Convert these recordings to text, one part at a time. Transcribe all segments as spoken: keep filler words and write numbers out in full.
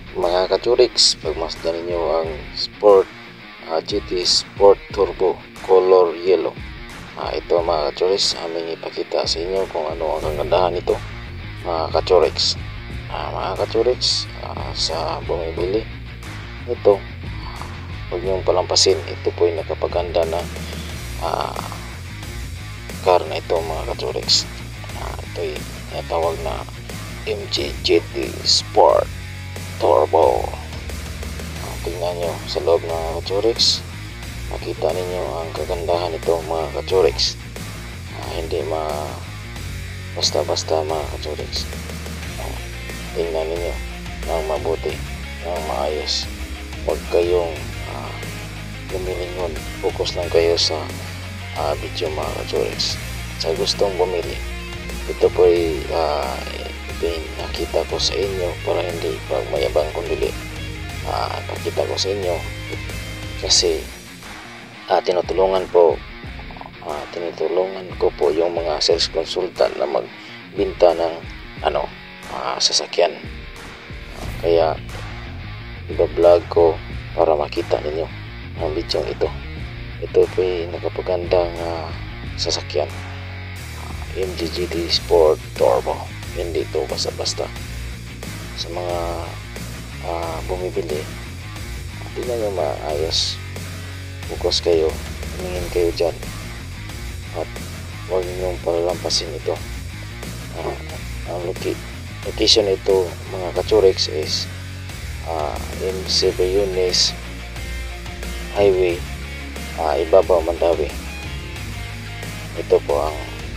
Mga kachuriks, pagmasdan ninyo ang Sport uh, G T Sport Turbo Color Yellow. Uh, ito mga kachuriks, aming ipakita sa inyo kung ano ang kagandahan nito mga kachuriks. Uh, mga kachuriks, uh, sa bumibili ito, uh, huwag niyong palampasin. Ito po ay nakapaganda na uh, car na ito mga kachuriks. Uh, ito ay natawag na M G G T Sport Turbo. Uh, tingnan nyo sa loob ng kachuriks, makita ninyo ang kagandahan nito mga kachuriks. Uh, hindi ma basta-basta mga kachuriks. Uh, tingnan ninyo ng mabuti, ng maayos. Huwag kayong uh, lumilingon, focus lang kayo sa uh, video mga kachuriks. Sa gustong bumili, ito po ay uh, nakita ko sa inyo para hindi pagmayabang kundi uh, nakita ko sa inyo kasi uh, tinutulungan po uh, tinutulungan ko po yung mga sales consultant na magbinta ng ano uh, sasakyan. Uh, kaya iba-vlog ko para makita ninyo ang video ito. Ito po ay nakapagandang uh, sasakyan, uh, M G G T Sport Turbo. Hindi ito basta-basta. Sa mga uh, bumibili, tingnan nyo maayos, focus kayo, tumingin kayo dyan, at huwag nyo palalampasin ito. Uh, ang loki location ito mga kachuriks is uh, in Sibayunes Highway, uh, Ibabaw, Mandawi. Ito po ang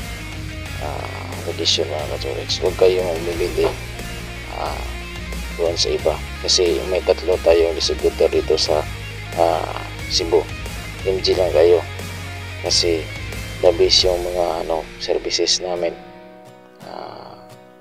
uh, edition mga kachuriks. Huwag kayong bumili uh, doon sa iba kasi may tatlo tayong distributor dito sa uh, Cebu. M G lang kayo kasi labis yung mga ano services namin. Uh,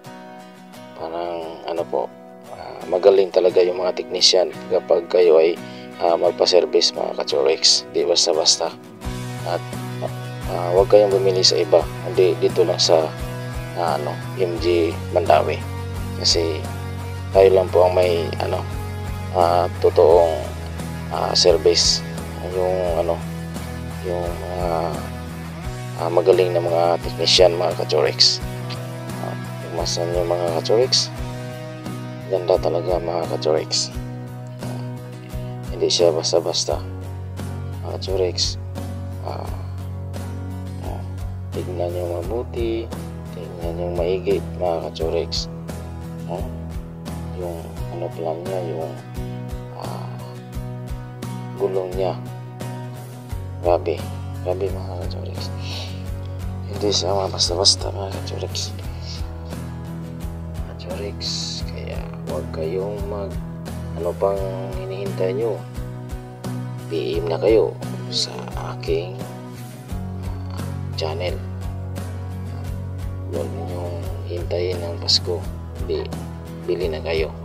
parang ano po, uh, magaling talaga yung mga technician kapag kayo ay uh, magpa-service mga kachuriks. Di basta-basta. At uh, huwag kayong bumili sa iba, hindi dito lang sa Uh, ano, M G Mandawi kasi tayo lang po ang may ano uh, totoong uh, service, yung ano yung uh, uh, magaling na mga technician mga kachuriks. Uh, masan yung mga kachuriks, ganda talaga mga kachuriks. Uh, hindi siya basta-basta mga kachuriks. Uh, uh, tignan nyo mabuti, tingnan yung maigi mga kachuriks. Hmm? Yung ano lang niya, yung uh, gulong niya, grabe grabe mga kachuriks. Hindi siya mga basta-basta mga kachuriks kachuriks kaya huwag kayong mag ano pang hinihintay nyo, P M na kayo sa aking uh, channel. Huwag ninyong hintayin ng Pasko, Bi bili na kayo.